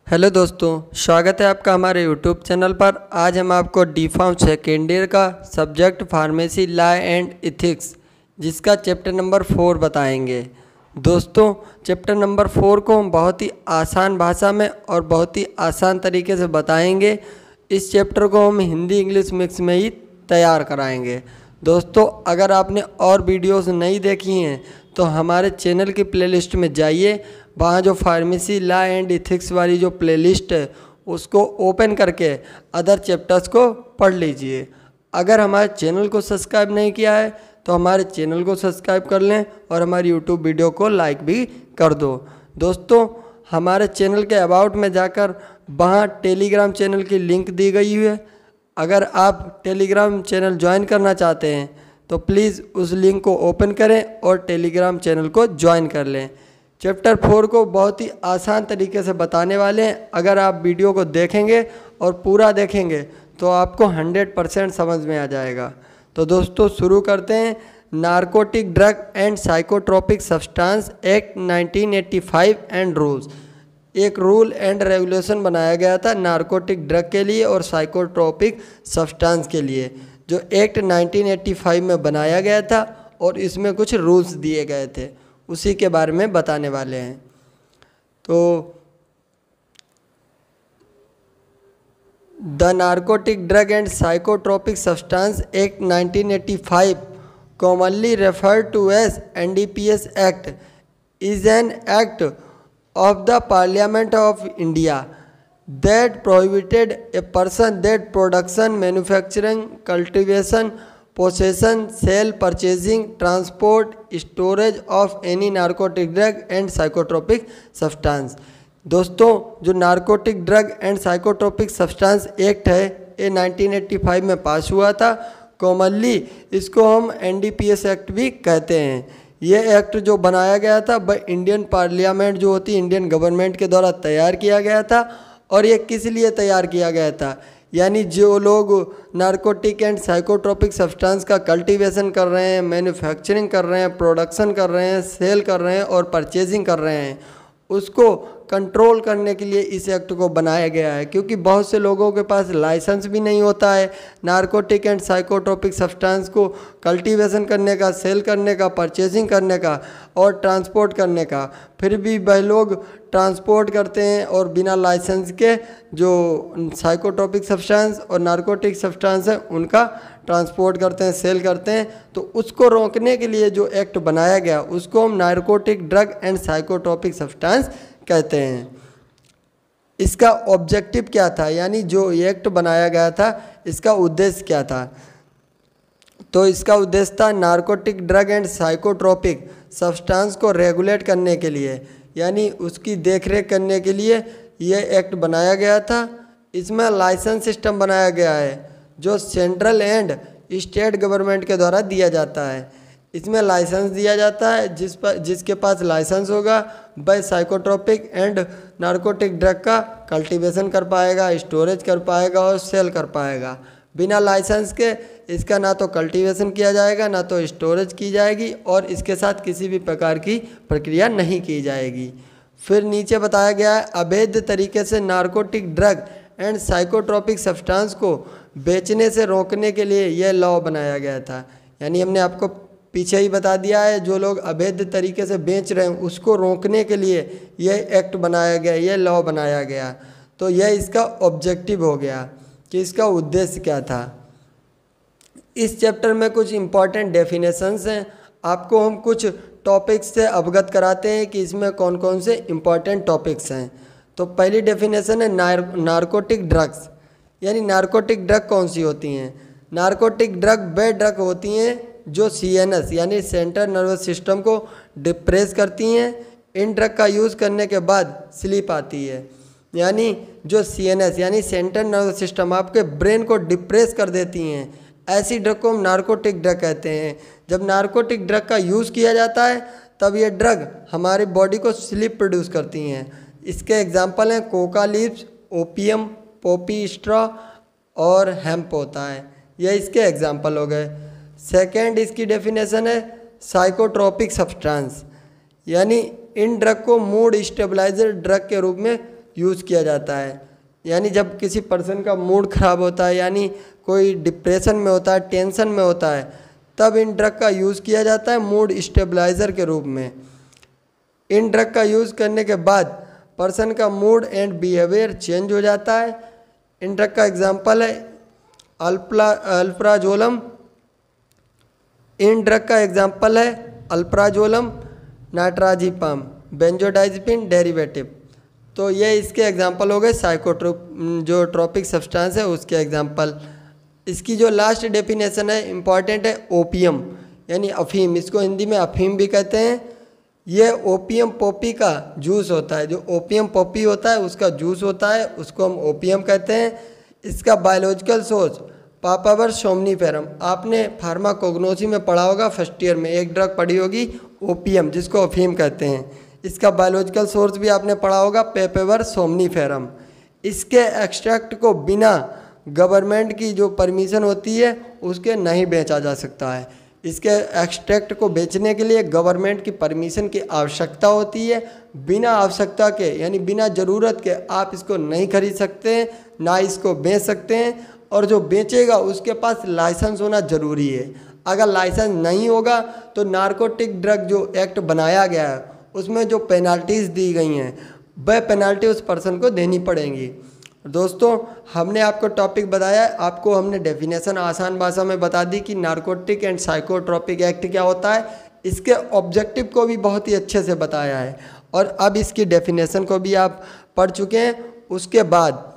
Hello दोस्तों, स्वागत है आपका हमारे यूट्यूब चैनल पर। आज हम आपको डी फार्म सेकेंड ईयर का subject pharmacy law and ethics जिसका चैप्टर नंबर 4 बताएंगे। दोस्तों, चैप्टर नंबर 4 को हम बहुत ही आसान भाषा में और बहुत ही आसान तरीके से बताएंगे। इस चैप्टर को हम हिंदी इंग्लिश मिक्स में ही तैयार कराएंगे। दोस्तों, अगर आपने और वीडियोस नहीं देखी हैं तो हमारे चैनल की प्लेलिस्ट में जाइए। वहाँ जो फार्मेसी लॉ एंड एथिक्स वाली जो प्लेलिस्ट है उसको ओपन करके अदर चैप्टर्स को पढ़ लीजिए। अगर हमारे चैनल को सब्सक्राइब नहीं किया है तो हमारे चैनल को सब्सक्राइब कर लें और हमारी यूट्यूब वीडियो को लाइक भी कर दो। दोस्तों, हमारे चैनल के अबाउट में जाकर वहाँ टेलीग्राम चैनल की लिंक दी गई है। अगर आप टेलीग्राम चैनल ज्वाइन करना चाहते हैं तो प्लीज़ उस लिंक को ओपन करें और टेलीग्राम चैनल को ज्वाइन कर लें। चैप्टर 4 को बहुत ही आसान तरीके से बताने वाले हैं। अगर आप वीडियो को देखेंगे और पूरा देखेंगे तो आपको 100% समझ में आ जाएगा। तो दोस्तों, शुरू करते हैं। Narcotic drug and psychotropic substance act 1985 and rules. एक रूल एंड रेगुलेशन बनाया गया था नारकोटिक ड्रग के लिए और साइकोट्रोपिक सब्सटेंस के लिए, जो एक्ट 1985 में बनाया गया था और इसमें कुछ रूल्स दिए गए थे, उसी के बारे में बताने वाले हैं। तो the narcotic drug and psychotropic substance act 1985, commonly referred to as NDPS Act, is an act of the Parliament of India that prohibited a person that production, manufacturing, cultivation, possession, sale, purchasing, transport, storage of any narcotic drug and psychotropic substance। दोस्तों, जो narcotic drug and psychotropic substance act है ये 1985 में पास हुआ था। Commonly इसको हम NDPS act भी कहते हैं। ये एक्ट जो बनाया गया था वह इंडियन पार्लियामेंट जो होती है इंडियन गवर्नमेंट के द्वारा तैयार किया गया था। और ये किस लिए तैयार किया गया था, यानी जो लोग नारकोटिक एंड साइकोट्रोपिक सब्सटेंस का कल्टीवेशन कर रहे हैं, मैन्युफैक्चरिंग कर रहे हैं, प्रोडक्शन कर रहे हैं, सेल कर रहे हैं और परचेजिंग कर रहे हैं, उसको कंट्रोल करने के लिए इस एक्ट को बनाया गया है। क्योंकि बहुत से लोगों के पास लाइसेंस भी नहीं होता है नारकोटिक एंड साइकोट्रोपिक सब्सटेंस को कल्टीवेशन करने का, सेल करने का, परचेजिंग करने का और ट्रांसपोर्ट करने का। फिर भी वह लोग ट्रांसपोर्ट करते हैं और बिना लाइसेंस के जो साइकोट्रोपिक सब्सटेंस और नारकोटिक सब्सटेंस है उनका ट्रांसपोर्ट करते हैं, सेल करते हैं। तो उसको रोकने के लिए जो एक्ट बनाया गया उसको हम narcotic drug and psychotropic substance कहते हैं। इसका ऑब्जेक्टिव क्या था, यानी जो एक्ट बनाया गया था इसका उद्देश्य क्या था? तो इसका उद्देश्य था narcotic drug and psychotropic substance को रेगुलेट करने के लिए, यानी उसकी देखरेख करने के लिए यह एक्ट बनाया गया था। इसमें लाइसेंस सिस्टम बनाया गया है जो सेंट्रल एंड स्टेट गवर्नमेंट के द्वारा दिया जाता है। इसमें लाइसेंस दिया जाता है जिसके पास लाइसेंस होगा वह साइकोट्रोपिक एंड नारकोटिक ड्रग का कल्टीवेशन कर पाएगा, स्टोरेज कर पाएगा और सेल कर पाएगा। बिना लाइसेंस के इसका ना तो कल्टीवेशन किया जाएगा ना तो स्टोरेज की जाएगी और इसके साथ किसी भी प्रकार की प्रक्रिया नहीं की जाएगी। फिर नीचे बताया गया है अवैध तरीके से narcotic drug and psychotropic substance को बेचने से रोकने के लिए यह लॉ बनाया गया था। यानी हमने आपको पीछे ही बता दिया है, जो लोग अवैध तरीके से बेच रहे हैं उसको रोकने के लिए यह एक्ट बनाया गया, यह लॉ बनाया गया। तो यह इसका ऑब्जेक्टिव हो गया कि इसका उद्देश्य क्या था। इस चैप्टर में कुछ इम्पॉर्टेंट डेफिनेशंस हैं। आपको हम कुछ टॉपिक्स से अवगत कराते हैं कि इसमें कौन कौन से इम्पॉर्टेंट टॉपिक्स हैं। तो पहली डेफिनेशन है नारकोटिक ड्रग्स, यानी नारकोटिक ड्रग कौन सी होती हैं? नारकोटिक ड्रग वे ड्रग होती हैं जो CNS यानी सेंट्रल नर्वस सिस्टम को डिप्रेस करती हैं। इन ड्रग का यूज़ करने के बाद स्लीप आती है, यानी जो CNS यानी सेंट्रल नर्वस सिस्टम आपके ब्रेन को डिप्रेस कर देती हैं, ऐसी ड्रग को हम नारकोटिक ड्रग कहते हैं। जब नारकोटिक ड्रग का यूज़ किया जाता है तब ये ड्रग हमारी बॉडी को स्लीप प्रोड्यूस करती हैं। इसके एग्जाम्पल हैं coca leaves, opium, poppy straw और हेम्प होता है। यह इसके एग्जाम्पल हो गए। सेकेंड इसकी डेफिनेशन है साइकोट्रोपिक सब्सटेंस, यानी इन ड्रग को मूड स्टेबलाइजर ड्रग के रूप में यूज़ किया जाता है। यानी जब किसी पर्सन का मूड ख़राब होता है, यानी कोई डिप्रेशन में होता है, टेंशन में होता है, तब इन ड्रग का यूज़ किया जाता है मूड स्टेबलाइज़र के रूप में। इन ड्रग का यूज़ करने के बाद पर्सन का मूड एंड बिहेवियर चेंज हो जाता है। इन ड्रग का एग्जांपल है अल्प्राजोलम। इन ड्रग का एग्जांपल है अल्प्राजोलम, नाइट्राजिपाम, बेंजोडाइज़ेपिन डेरिवेटिव। तो ये इसके एग्जांपल हो गए जो ट्रॉपिक सब्सटेंस है उसके एग्जांपल। इसकी जो लास्ट डेफिनेशन है इम्पॉर्टेंट है, ओपियम यानी अफीम। इसको हिंदी में अफीम भी कहते हैं। ये ओपियम पॉपी का जूस होता है। जो ओपियम पॉपी होता है उसका जूस होता है, उसको हम ओपियम कहते हैं। इसका बायोलॉजिकल सोर्स पापावर सोमनीफेरम। आपने फार्माकोग्नोसी में पढ़ा होगा, फर्स्ट ईयर में एक ड्रग पढ़ी होगी ओपियम, जिसको अफीम कहते हैं। इसका बायोलॉजिकल सोर्स भी आपने पढ़ा होगा, पेपेवर सोमनीफेरम। इसके एक्सट्रैक्ट को बिना गवर्नमेंट की जो परमिशन होती है उसके नहीं बेचा जा सकता है। इसके एक्सट्रैक्ट को बेचने के लिए गवर्नमेंट की परमिशन की आवश्यकता होती है। बिना आवश्यकता के यानी बिना ज़रूरत के आप इसको नहीं खरीद सकते हैं, ना इसको बेच सकते हैं। और जो बेचेगा उसके पास लाइसेंस होना ज़रूरी है। अगर लाइसेंस नहीं होगा तो नारकोटिक ड्रग जो एक्ट बनाया गया है उसमें जो पेनल्टीज़ दी गई हैं वह पेनल्टी उस पर्सन को देनी पड़ेंगी। दोस्तों, हमने आपको टॉपिक बताया है, आपको हमने डेफिनेशन आसान भाषा में बता दी कि नारकोटिक एंड साइकोट्रॉपिक एक्ट क्या होता है। इसके ऑब्जेक्टिव को भी बहुत ही अच्छे से बताया है और अब इसकी डेफिनेशन को भी आप पढ़ चुके हैं। उसके बाद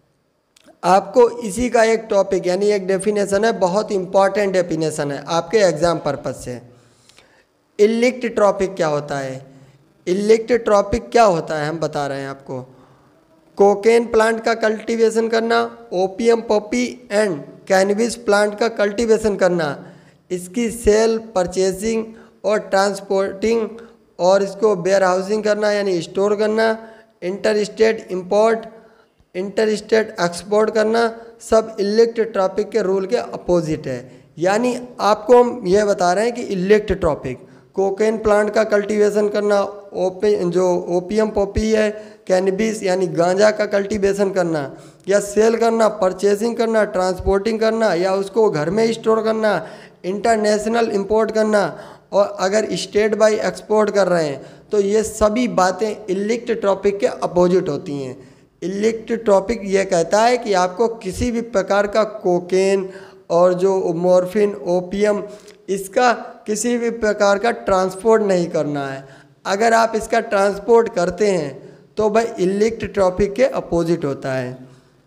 आपको इसी का एक टॉपिक यानी एक डेफिनेशन है, बहुत इंपॉर्टेंट डेफिनेशन है आपके एग्जाम पर्पज से। इलिक्ट ट्रॉपिक क्या होता है? इलिक्ट ट्रॉपिक क्या होता है हम बता रहे हैं आपको। कोकेन प्लांट का कल्टीवेशन करना, opium poppy and cannabis plant का कल्टीवेशन करना, इसकी सेल, परचेसिंग और ट्रांसपोर्टिंग और इसको वेयर हाउसिंग करना यानी स्टोर करना, inter state import, inter state export करना, सब इलिक्ट ट्रॉपिक के रूल के अपोजिट है। यानी आपको हम यह बता रहे हैं कि इलिक्ट ट्रॉपिक कोकेन प्लांट का कल्टीवेशन करना, जो ओपियम पॉपी है, कैनबिस यानी गांजा का कल्टीवेशन करना या सेल करना, परचेसिंग करना, ट्रांसपोर्टिंग करना या उसको घर में स्टोर करना, इंटरनेशनल इंपोर्ट करना और अगर स्टेट बाय एक्सपोर्ट कर रहे हैं तो ये सभी बातें इलिक्ट ट्रॉपिक के अपोजिट होती हैं। इलिक्ट ट्रॉपिक ये कहता है कि आपको किसी भी प्रकार का कोकेन और जो मॉर्फिन, ओपियम, इसका किसी भी प्रकार का ट्रांसपोर्ट नहीं करना है। अगर आप इसका ट्रांसपोर्ट करते हैं तो भाई इलिक्ट ट्रॉपिक के अपोजिट होता है।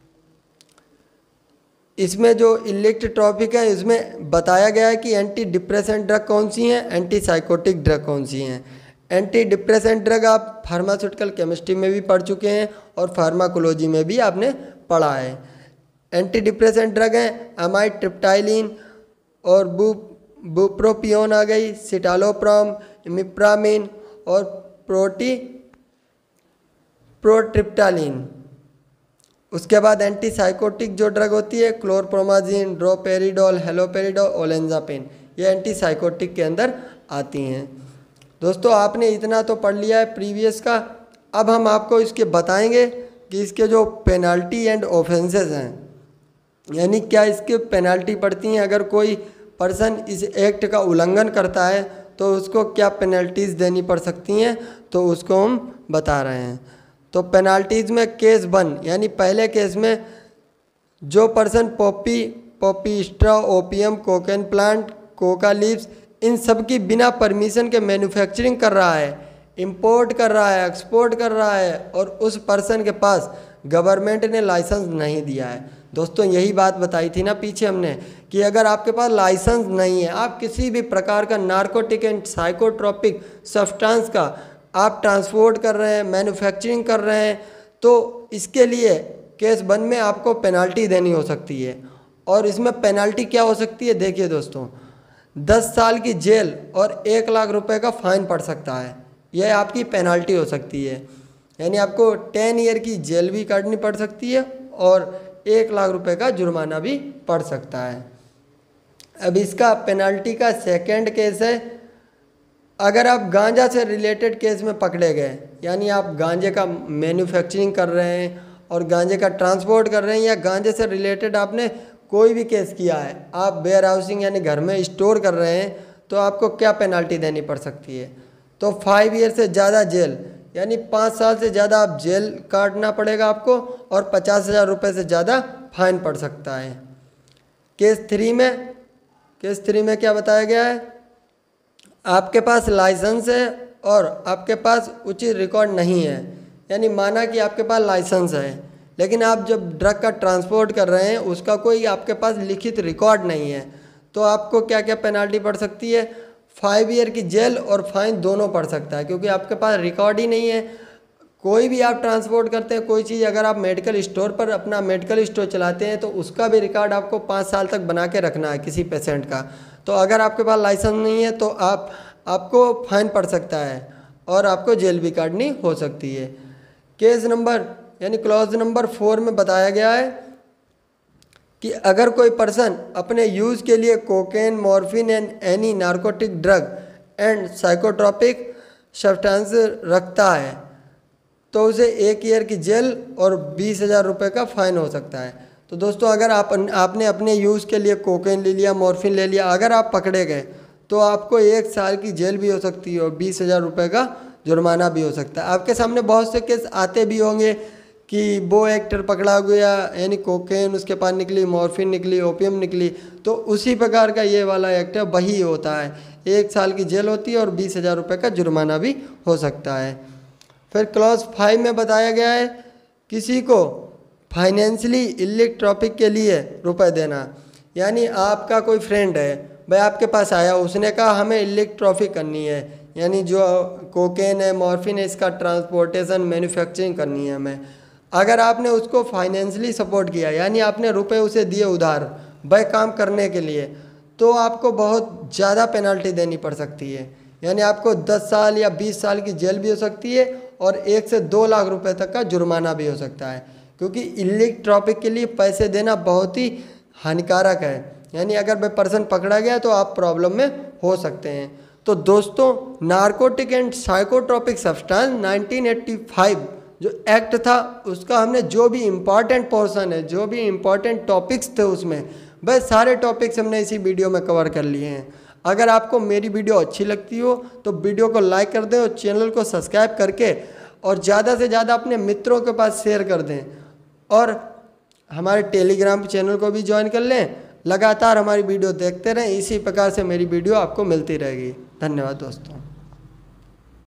इसमें जो इलिक्ट ट्रॉपिक है इसमें बताया गया है कि एंटी डिप्रेसेंट ड्रग कौन सी हैं, एंटी साइकोटिक ड्रग कौन सी हैं। एंटी डिप्रेसेंट ड्रग आप फार्मास्यूटिकल केमिस्ट्री में भी पढ़ चुके हैं और फार्माकोलॉजी में भी आपने पढ़ा है। एंटी डिप्रेसेंट ड्रग हैं अमाइट्रिप्टाइलिन और बुप्रोपियोन आ गई, सिटालोप्राम, इमिप्रामिन और प्रोट्रिप्टालिन। उसके बाद एंटी साइकोटिक जो ड्रग होती है क्लोरप्रोमाजिन, ड्रोपेरिडोल, हेलोपेरिडोल, ओलेंजापिन, ये एंटी साइकोटिक के अंदर आती हैं। दोस्तों, आपने इतना तो पढ़ लिया है प्रीवियस का। अब हम आपको इसके बताएंगे कि इसके जो पेनल्टी एंड ऑफेंसेस हैं, यानी क्या इसके पेनल्टी पड़ती हैं। अगर कोई पर्सन इस एक्ट का उल्लंघन करता है तो उसको क्या पेनल्टीज़ देनी पड़ सकती हैं, तो उसको हम बता रहे हैं। तो पेनल्टीज़ में केस 1 यानी पहले केस में जो person poppy straw, opium, cocaine plant, coca leaves, इन सब की बिना परमिशन के मैन्युफैक्चरिंग कर रहा है, इंपोर्ट कर रहा है, एक्सपोर्ट कर रहा है और उस पर्सन के पास गवर्नमेंट ने लाइसेंस नहीं दिया है। दोस्तों, यही बात बताई थी ना पीछे हमने कि अगर आपके पास लाइसेंस नहीं है, आप किसी भी प्रकार का नार्कोटिक एंड साइकोट्रॉपिक सब्सटेंस का आप ट्रांसपोर्ट कर रहे हैं, मैन्युफैक्चरिंग कर रहे हैं, तो इसके लिए केस 1 में आपको पेनल्टी देनी हो सकती है। और इसमें पेनल्टी क्या हो सकती है, देखिए दोस्तों, 10 साल की जेल और 1 लाख रुपए का फाइन पड़ सकता है। यह आपकी पेनल्टी हो सकती है। यानी आपको 10 ईयर की जेल भी काटनी पड़ सकती है और 1 लाख रुपए का जुर्माना भी पड़ सकता है। अब इसका पेनल्टी का सेकंड केस है अगर आप गांजा से रिलेटेड केस में पकड़े गए, यानी आप गांजे का मैन्युफैक्चरिंग कर रहे हैं और गांजे का ट्रांसपोर्ट कर रहे हैं, या गांजे से रिलेटेड आपने कोई भी केस किया है, आप वेयर हाउसिंग यानी घर में स्टोर कर रहे हैं, तो आपको क्या पेनल्टी देनी पड़ सकती है? तो 5 ईयर से ज़्यादा जेल, यानी 5 साल से ज़्यादा आप जेल काटना पड़ेगा आपको, और 50,000 रुपये से ज़्यादा फाइन पड़ सकता है। केस 3 में क्या बताया गया है? आपके पास लाइसेंस है और आपके पास उचित रिकॉर्ड नहीं है, यानी माना कि आपके पास लाइसेंस है लेकिन आप जब ड्रग का ट्रांसपोर्ट कर रहे हैं उसका कोई आपके पास लिखित रिकॉर्ड नहीं है, तो आपको क्या क्या पेनल्टी पड़ सकती है? 5 ईयर की जेल और फाइन दोनों पड़ सकता है, क्योंकि आपके पास रिकॉर्ड ही नहीं है। कोई भी आप ट्रांसपोर्ट करते हैं कोई चीज़, अगर आप मेडिकल स्टोर पर अपना मेडिकल स्टोर चलाते हैं तो उसका भी रिकॉर्ड आपको 5 साल तक बना के रखना है किसी पेशेंट का। तो अगर आपके पास लाइसेंस नहीं है तो आपको फाइन पड़ सकता है और आपको जेल भी काटनी हो सकती है। केस नंबर यानी क्लॉज नंबर 4 में बताया गया है कि अगर कोई पर्सन अपने यूज़ के लिए cocaine, morphine and any narcotic drug and psychotropic substance रखता है तो उसे 1 ईयर की जेल और 20,000 रुपये का फाइन हो सकता है। तो दोस्तों, अगर आपने अपने यूज़ के लिए कोकेन ले लिया, मॉर्फिन ले लिया, अगर आप पकड़े गए तो आपको 1 साल की जेल भी हो सकती है और 20,000 रुपये का जुर्माना भी हो सकता है। आपके सामने बहुत से केस आते भी होंगे कि वो एक्टर पकड़ा गया, यानी कोकेन उसके पास निकली, मॉर्फिन निकली, ओपियम निकली, तो उसी प्रकार का ये वाला एक्ट है, वही होता है। 1 साल की जेल होती है और 20,000 रुपये का जुर्माना भी हो सकता है। फिर क्लॉज 5 में बताया गया है किसी को फाइनेंशियली इलेक्ट्रॉपिक के लिए रुपए देना, यानी आपका कोई फ्रेंड है भाई आपके पास आया, उसने कहा हमें इलेक्ट्रॉफिक करनी है, यानी जो कोकेन है, मॉर्फिन है, इसका ट्रांसपोर्टेशन, मैन्युफैक्चरिंग करनी है हमें। अगर आपने उसको फाइनेंशियली सपोर्ट किया, यानी आपने रुपए उसे दिए उधार वह काम करने के लिए, तो आपको बहुत ज़्यादा पेनल्टी देनी पड़ सकती है, यानी आपको 10 साल या 20 साल की जेल भी हो सकती है और 1 से 2 लाख रुपए तक का जुर्माना भी हो सकता है, क्योंकि इलेक्ट्रॉपिक के लिए पैसे देना बहुत ही हानिकारक है। यानी अगर वह पर्सन पकड़ा गया तो आप प्रॉब्लम में हो सकते हैं। तो दोस्तों, नार्कोटिक एंड साइकोट्रॉपिक सब्सटेंस 1985 जो एक्ट था उसका हमने जो भी इम्पॉर्टेंट पोर्शन है, जो भी इम्पॉर्टेंट टॉपिक्स थे उसमें, वह सारे टॉपिक्स हमने इसी वीडियो में कवर कर लिए हैं। अगर आपको मेरी वीडियो अच्छी लगती हो तो वीडियो को लाइक कर दें और चैनल को सब्सक्राइब करके और ज़्यादा से ज़्यादा अपने मित्रों के पास शेयर कर दें, और हमारे टेलीग्राम चैनल को भी ज्वाइन कर लें। लगातार हमारी वीडियो देखते रहें, इसी प्रकार से मेरी वीडियो आपको मिलती रहेगी। धन्यवाद दोस्तों।